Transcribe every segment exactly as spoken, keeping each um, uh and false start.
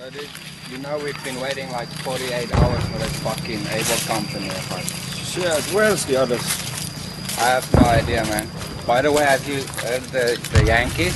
So dude, you know we've been waiting like forty-eight hours for this fucking able company. Shit, where's the others? I have no idea, man. By the way, have you heard the, the Yankees?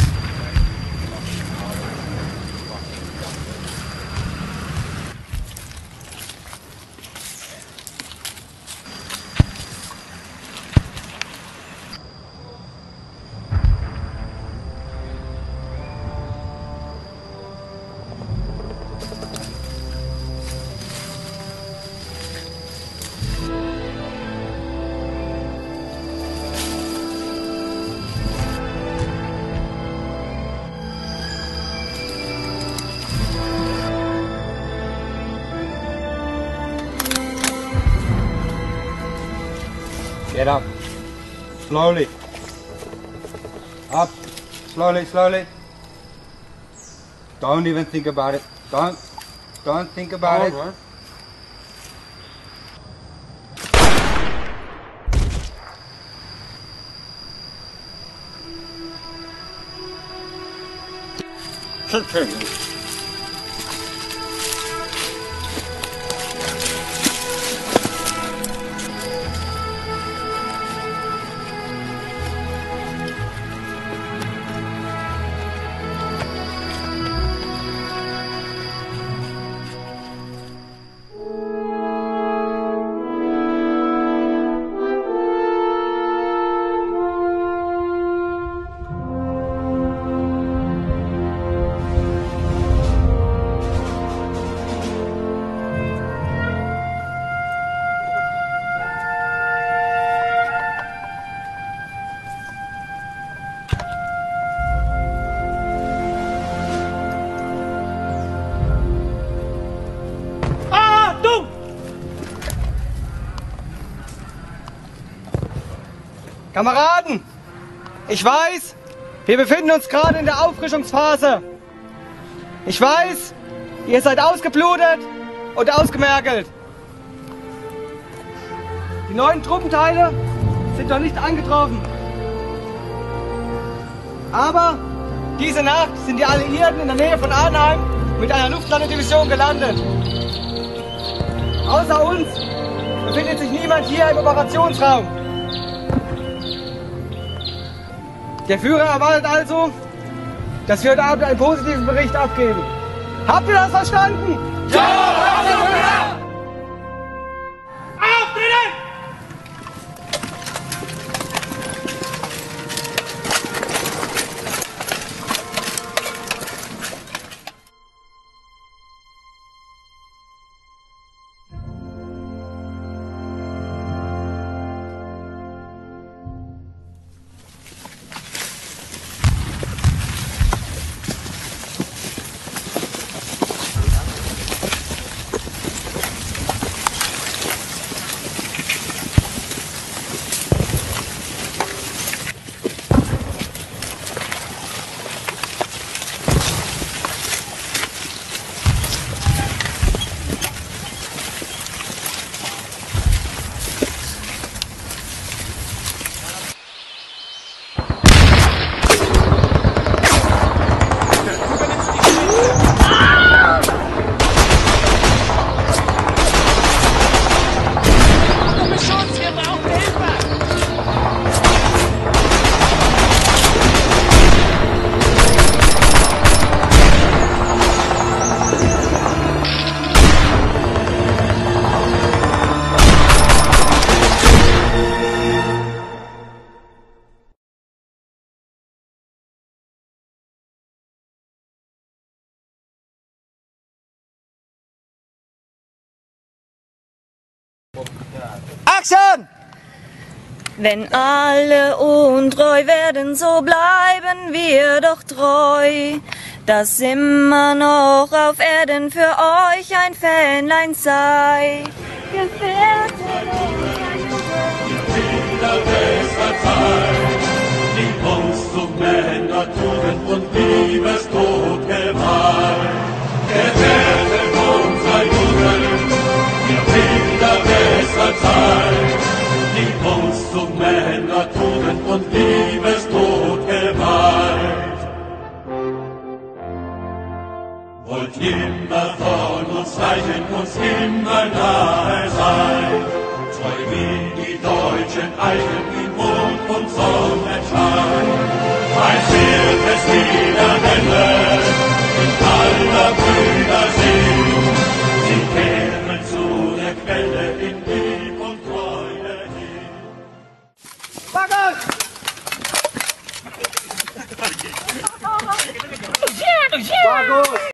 Get up. Slowly. Up. Slowly, slowly. Don't even think about it. Don't. Don't think about it. Right. Kameraden, ich weiß, wir befinden uns gerade in der Auffrischungsphase. Ich weiß, ihr seid ausgeblutet und ausgemergelt. Die neuen Truppenteile sind noch nicht angetroffen. Aber diese Nacht sind die Alliierten in der Nähe von Arnheim mit einer Luftlandedivision gelandet. Außer uns befindet sich niemand hier im Operationsraum. Der Führer erwartet also, dass wir heute Abend einen positiven Bericht abgeben. Habt ihr das verstanden? Ja, Herr Führer! Auftreten! Action! Wenn alle untreu werden, so bleiben wir doch treu, dass immer noch auf Erden für euch ein Fähnlein sei. Die uns zu Männer, Tugend und Liebestod geweiht. Erwählt unser Jugend, wir Kinder besser sein, die uns zu Männer, Tugend und Liebestod geweiht. wollt immer von uns reichen, uns immer nahe sein. Treu wie die deutschen Eichen in Mond und Sonnenschein. Ein wird es wieder nennen, in aller Brüder sind. Sie kehren zu der Quelle in Lieb und Treue hin. Markus!